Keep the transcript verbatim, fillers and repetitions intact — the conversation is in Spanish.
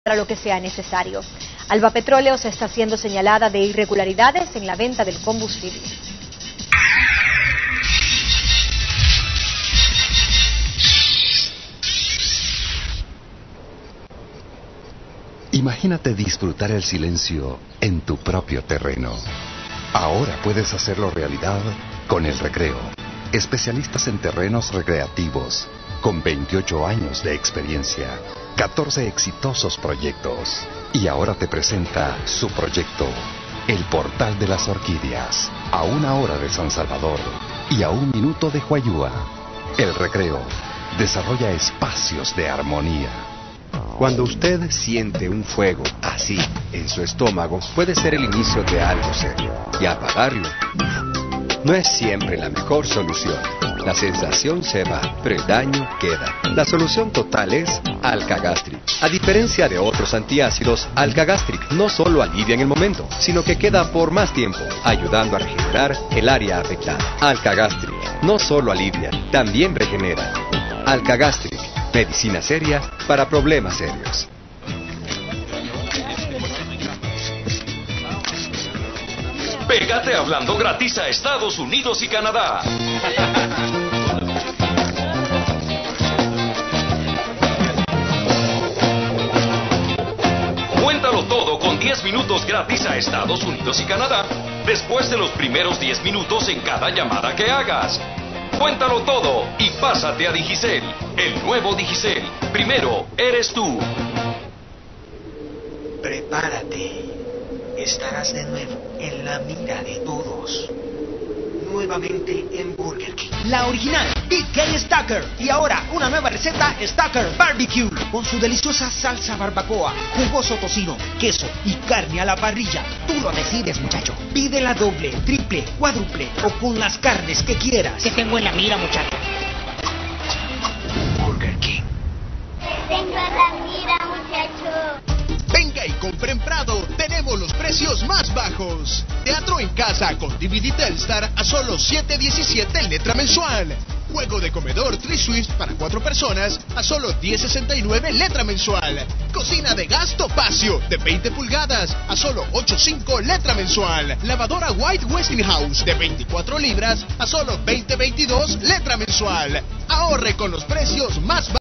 para lo que sea necesario. Alba Petróleos está siendo señalada de irregularidades en la venta del combustible. Imagínate disfrutar el silencio en tu propio terreno. Ahora puedes hacerlo realidad con El Recreo. Especialistas en terrenos recreativos, con veintiocho años de experiencia, catorce exitosos proyectos. Y ahora te presenta su proyecto, El Portal de las Orquídeas, a una hora de San Salvador y a un minuto de Huayúa. El Recreo desarrolla espacios de armonía. Cuando usted siente un fuego así en su estómago, puede ser el inicio de algo serio. Y apagarlo no es siempre la mejor solución. La sensación se va, pero el daño queda. La solución total es Alka-Gastric. A diferencia de otros antiácidos, Alka-Gastric no solo alivia en el momento, sino que queda por más tiempo, ayudando a regenerar el área afectada. Alka-Gastric no solo alivia, también regenera. Alka-Gastric, medicina seria para problemas serios. Pégate hablando gratis a Estados Unidos y Canadá. Cuéntalo todo con diez minutos gratis a Estados Unidos y Canadá después de los primeros diez minutos en cada llamada que hagas. Cuéntalo todo y pásate a Digicel, el nuevo Digicel. Primero eres tú. Prepárate. Estarás de nuevo en la mira de todos. Nuevamente en Burger King. La original Big K Stacker. Y ahora una nueva receta Stacker Barbecue. Con su deliciosa salsa barbacoa, jugoso tocino, queso y carne a la parrilla. Tú lo decides, muchacho. Pídela doble, triple, cuádruple o con las carnes que quieras. Te tengo en la mira, muchacho. Burger King. Te tengo en la mira, muchacho. Venga y compre en Prado, tenemos los precios más bajos. Teatro en casa con D V D Telstar a solo siete diecisiete letra mensual. Juego de comedor Tri-Swift para cuatro personas a solo diez sesenta y nueve letra mensual. Cocina de gas Topacio de veinte pulgadas a solo ocho cinco letra mensual. Lavadora White Westinghouse de veinticuatro libras a solo veinte veintidós letra mensual. Ahorre con los precios más bajos.